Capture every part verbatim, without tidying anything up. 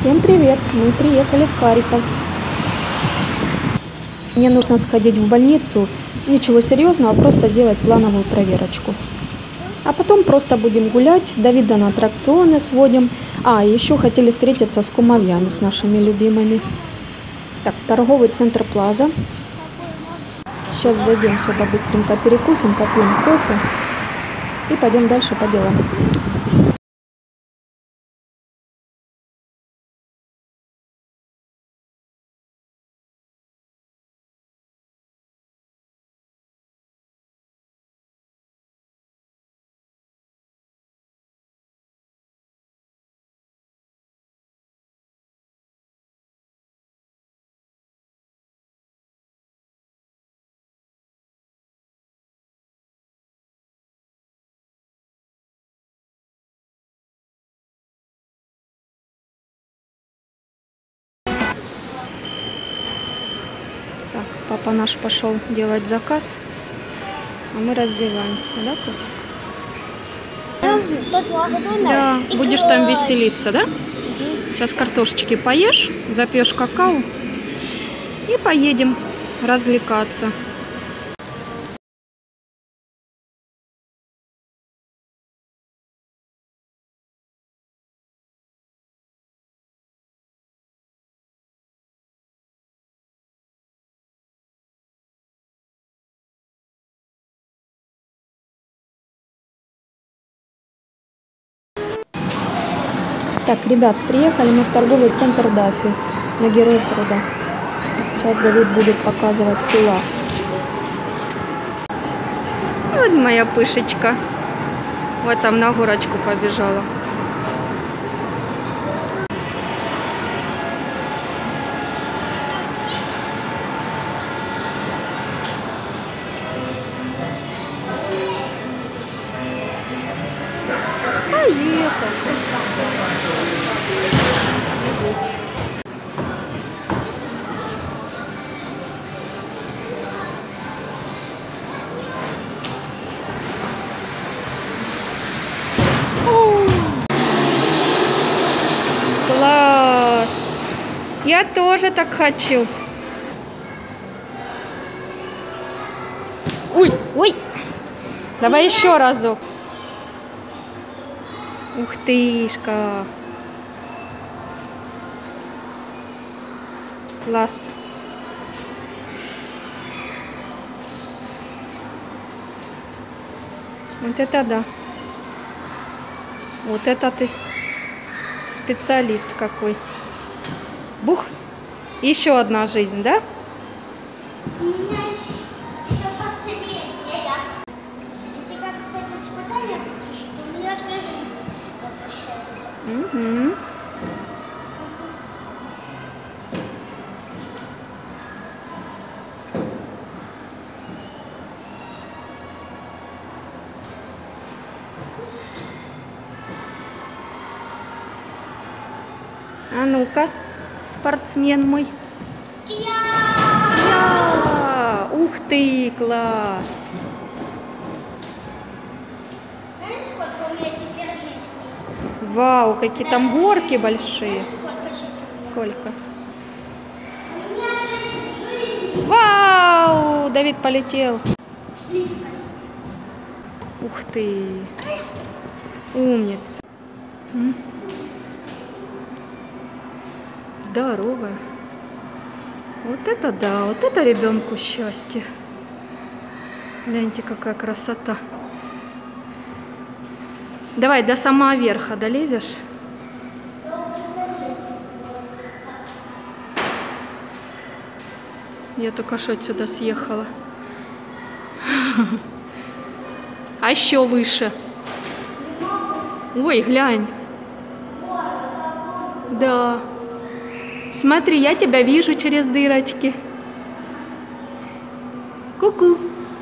Всем привет! Мы приехали в Харьков. Мне нужно сходить в больницу. Ничего серьезного, просто сделать плановую проверочку. А потом просто будем гулять, Давида на аттракционы сводим. А, еще хотели встретиться с кумовьями, с нашими любимыми. Так, торговый центр Плаза. Сейчас зайдем сюда, быстренько перекусим, попьем кофе и пойдем дальше по делам. Так, папа наш пошел делать заказ, а мы раздеваемся, да, котик? Да, будешь там веселиться, да? Сейчас картошечки поешь, запьешь какао и поедем развлекаться. Так, ребят, приехали мы в торговый центр Дафи на Героев Труда. Сейчас Давид будет показывать класс. Вот моя пышечка. Вот там на горочку побежала. Поехал. Класс! Я тоже так хочу. Ой, ой! Давай еще разок. Ух тышка! Класс! Вот это да! Вот это ты специалист какой! Бух! Еще одна жизнь, да? У меня еще последняя. Если как какое-то испытание прохожу, то у меня вся жизнь возвращается. Угу. А ну-ка, спортсмен мой. Я! Ух ты, класс! Знаешь, сколько у меня теперь жизней? Вау, какие там горки большие. Сколько жизней? Сколько? У меня шесть жизней. Вау! Давид полетел. Липкость. Ух ты! Умница. М? Здоровая. Вот это да, вот это ребенку счастье. Гляньте, какая красота. Давай до самого верха долезешь. Я только что отсюда съехала. А еще выше. Ой, глянь. Да. Смотри, я тебя вижу через дырочки. Ку-ку.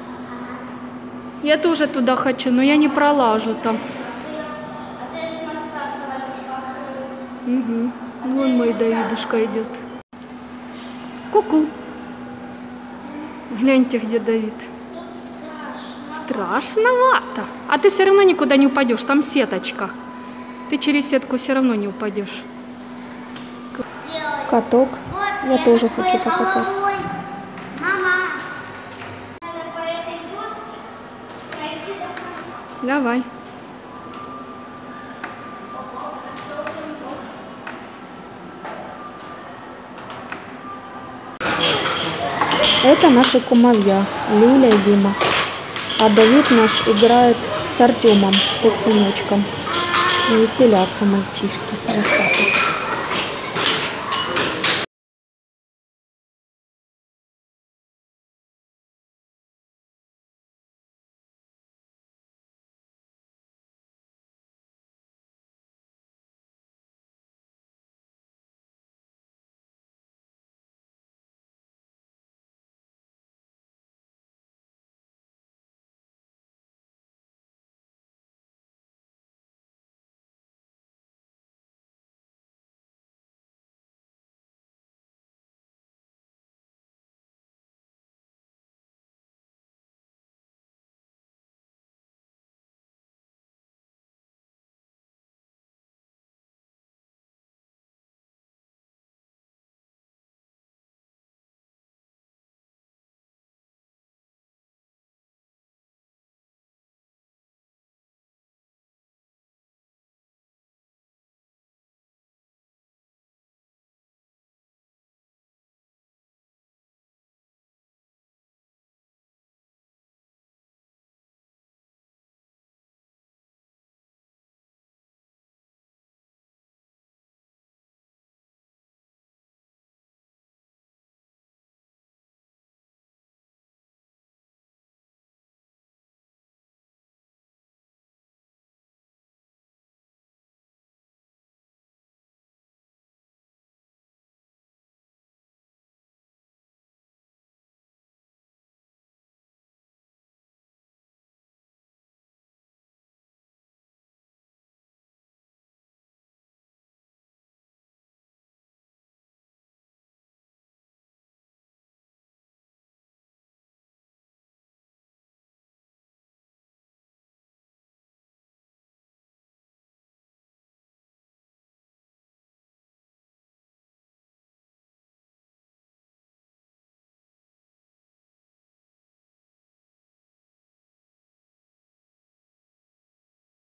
Я тоже туда хочу, но я не пролажу там. А то я с моста свалюсь, как... Угу. Вон мой Давидушка идет. Ку-ку. Гляньте, где Давид. Тут страшно. Страшновато. А ты все равно никуда не упадешь, там сеточка. Ты через сетку все равно не упадешь. каток. Вот Я это тоже твоей хочу покататься. головой. Мама, надо по этой доске пройти до конца. Давай. Это наши кумовья, Лиля и Дима. А Давид наш играет с Артемом, с их сыночком. Веселятся мальчишки. Вот так вот.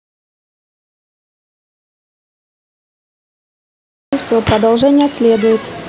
Все, продолжение следует.